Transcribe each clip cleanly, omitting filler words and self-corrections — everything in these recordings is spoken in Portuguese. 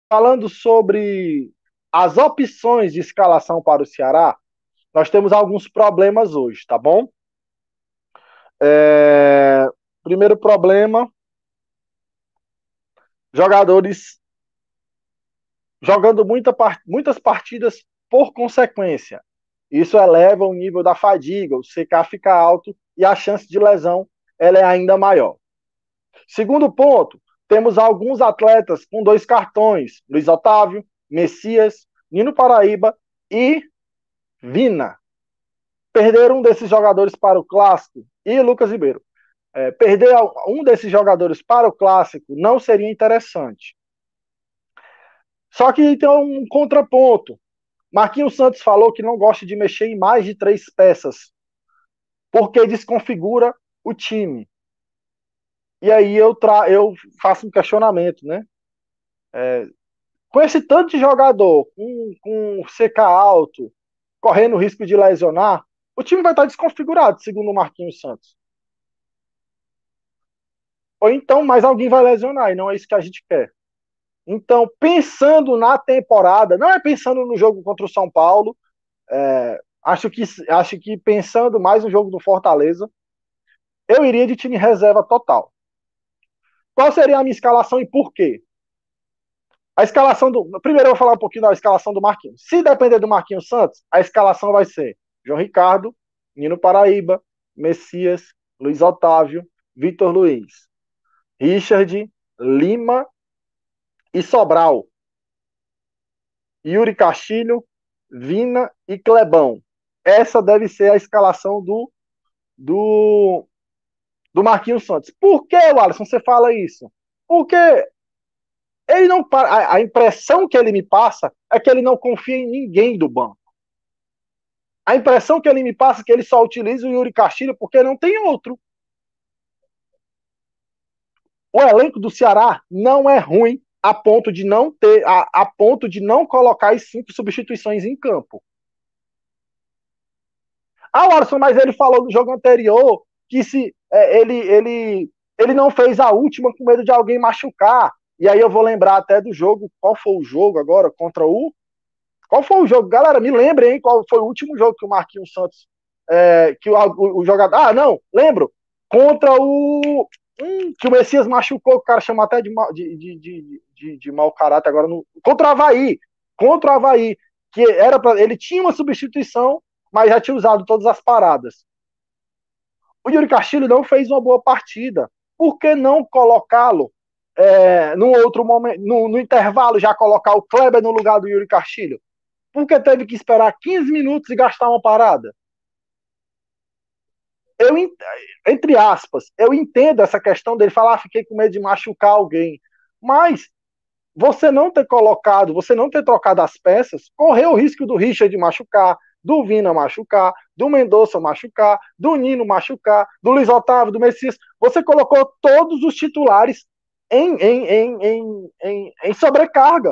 Falando sobre as opções de escalação para o Ceará, nós temos alguns problemas hoje, tá bom? É... Primeiro problema, jogadores jogando muitas partidas por consequência. Isso eleva o nível da fadiga, o CK fica alto e a chance de lesão ela é ainda maior. Segundo ponto, temos alguns atletas com dois cartões, Luiz Otávio, Messias, Nino Paraíba e Vina. Perder um desses jogadores para o Clássico e Lucas Ribeiro. Perder um desses jogadores para o Clássico não seria interessante. Só que tem um contraponto. Marquinhos Santos falou que não gosta de mexer em mais de três peças, porque desconfigura o time. E aí eu faço um questionamento, né? Com esse tanto de jogador, com CK alto, correndo risco de lesionar, o time vai estar desconfigurado, segundo o Marquinhos Santos. Ou então mais alguém vai lesionar, e não é isso que a gente quer. Então, pensando na temporada, não é pensando no jogo contra o São Paulo, acho que pensando mais no jogo do Fortaleza, eu iria de time reserva total. Qual seria a minha escalação e por quê? A escalação do. Primeiro eu vou falar um pouquinho da escalação do Marquinhos. Se depender do Marquinhos Santos, a escalação vai ser João Ricardo, Nino Paraíba, Messias, Luiz Otávio, Vitor Luiz, Richard, Lima e Sobral. Yuri Castilho, Vina e Clebão. Essa deve ser a escalação do, do Marquinhos Santos. Por que, Alisson, você fala isso? Porque ele não. A impressão que ele me passa é que ele não confia em ninguém do banco. A impressão que ele me passa é que ele só utiliza o Yuri Castilho porque não tem outro. O elenco do Ceará não é ruim a ponto de não ter, a ponto de não colocar as 5 substituições em campo. Ah, Alisson, mas ele falou no jogo anterior que se ele não fez a última com medo de alguém machucar. E aí eu vou lembrar até do jogo. Qual foi o jogo agora contra o. Qual foi o jogo? Galera, me lembrem, hein? Qual foi o último jogo que o Marquinhos Santos. Que o jogador. Ah, não, lembro. Contra o. Que o Messias machucou, o cara chama até de mau caráter agora. Contra o Havaí. Contra o Havaí. Que era pra, ele tinha uma substituição, mas já tinha usado todas as paradas. O Yuri Castilho não fez uma boa partida. Por que não colocá-lo num outro momento, no intervalo, já colocar o Kleber no lugar do Yuri Castilho? Por que teve que esperar 15 minutos e gastar uma parada? Eu, entre aspas, eu entendo essa questão dele falar, fiquei com medo de machucar alguém. Mas você não ter colocado, você não ter trocado as peças, correu o risco do Richard machucar, do Vina machucar, do Mendonça machucar, do Nino machucar, do Luiz Otávio, do Messias. Você colocou todos os titulares em sobrecarga.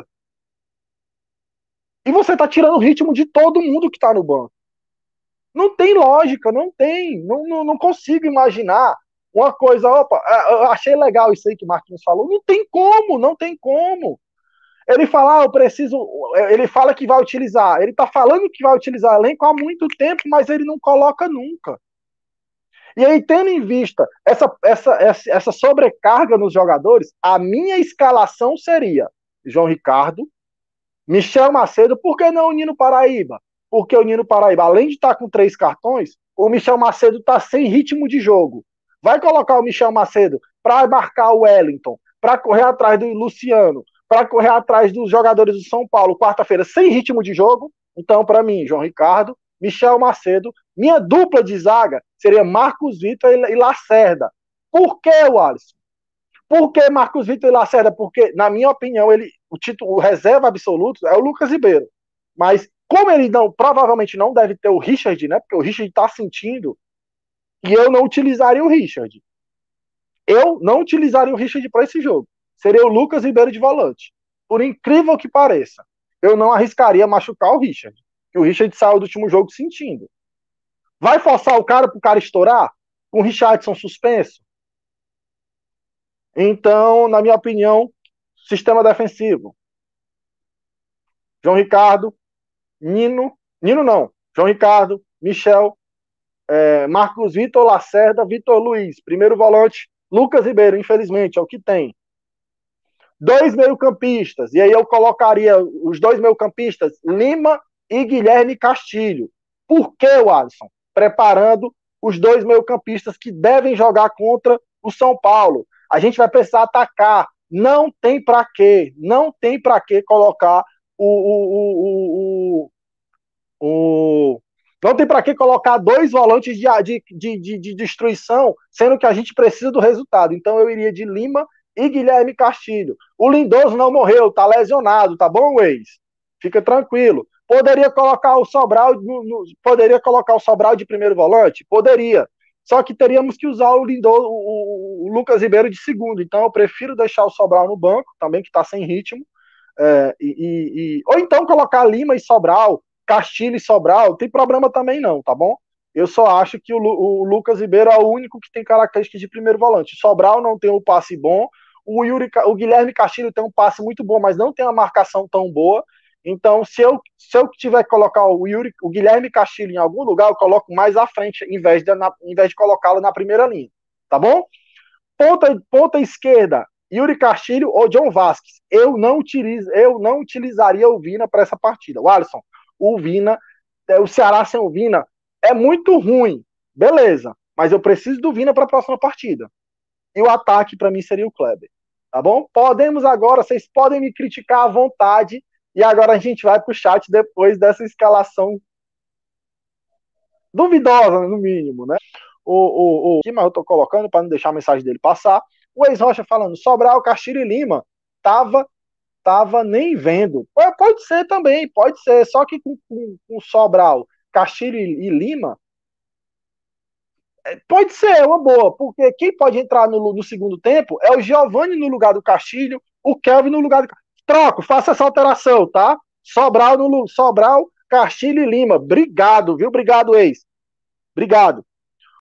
E você está tirando o ritmo de todo mundo que está no banco. Não tem lógica, não tem. Não consigo imaginar uma coisa. Opa, eu achei legal isso aí que o Marquinhos falou. Não tem como, não tem como. Ele fala, eu preciso. Ele fala que vai utilizar. Ele tá falando que vai utilizar elenco há muito tempo, mas ele não coloca nunca. E aí, tendo em vista essa sobrecarga nos jogadores, a minha escalação seria João Ricardo, Michel Macedo, por que não o Nino Paraíba? Porque o Nino Paraíba, além de estar com 3 cartões, o Michel Macedo está sem ritmo de jogo. Vai colocar o Michel Macedo para marcar o Wellington, para correr atrás do Luciano, para correr atrás dos jogadores do São Paulo, quarta-feira, sem ritmo de jogo. Então, para mim, João Ricardo, Michel Macedo, minha dupla de zaga seria Marcos Vitor e Lacerda. Por que, Wallace? Por que Marcos Vitor e Lacerda? Porque, na minha opinião, o reserva absoluto é o Lucas Ribeiro. Mas, como ele não, provavelmente não deve ter o Richard, né? Porque o Richard está sentindo, e eu não utilizaria o Richard. Eu não utilizaria o Richard para esse jogo. Seria o Lucas Ribeiro de volante. Por incrível que pareça, eu não arriscaria machucar o Richard. Que o Richard saiu do último jogo sentindo. Vai forçar o cara para o cara estourar? Com o Richardson suspenso? Então, na minha opinião, sistema defensivo. João Ricardo, Nino não, João Ricardo, Michel, Marcos Vitor, Lacerda, Vitor Luiz. Primeiro volante, Lucas Ribeiro, infelizmente, é o que tem. Dois meio-campistas, e aí eu colocaria os dois meio-campistas, Lima e Guilherme Castilho. Por que, Alisson? Preparando os dois meio-campistas que devem jogar contra o São Paulo. A gente vai precisar atacar. Não tem para quê. Não tem para que colocar o não tem para que colocar dois volantes de destruição, sendo que a gente precisa do resultado. Então eu iria de Lima e Guilherme Castilho. O Lindoso não morreu, tá lesionado, tá bom, Weis? Fica tranquilo. Poderia colocar o Sobral poderia colocar o Sobral de primeiro volante? Poderia. Só que teríamos que usar o Lindoso, o Lucas Ribeiro de segundo. Então eu prefiro deixar o Sobral no banco, também que está sem ritmo. Ou então colocar Lima e Sobral, Castilho e Sobral, não tem problema também não, tá bom? Eu só acho que o Lucas Ribeiro é o único que tem características de primeiro volante. Sobral não tem um passe bom, o Guilherme Castilho tem um passe muito bom, mas não tem uma marcação tão boa. Então, se eu tiver que colocar o Guilherme Castilho em algum lugar, eu coloco mais à frente, em vez de colocá-lo na primeira linha, tá bom? Ponta esquerda, Yuri Castilho ou John Vasquez. Eu não utilizaria o Vina para essa partida. O Alisson, o Vina, o Ceará sem o Vina é muito ruim. Beleza, mas eu preciso do Vina para a próxima partida. E o ataque para mim seria o Kleber. Tá bom? Podemos agora, vocês podem me criticar à vontade. E agora a gente vai para o chat depois dessa escalação duvidosa, no mínimo, né? Que mais eu tô colocando para não deixar a mensagem dele passar. O ex-Rocha falando, Sobral, Castilho e Lima tava nem vendo. Pode ser também, pode ser. Só que com Sobral, Castilho e Lima, pode ser uma boa, porque quem pode entrar no segundo tempo é o Giovani no lugar do Castilho, o Kelvin no lugar do. Troco, faça essa alteração, tá? Sobral, Castilho e Lima. Obrigado, viu? Obrigado, ex. Obrigado.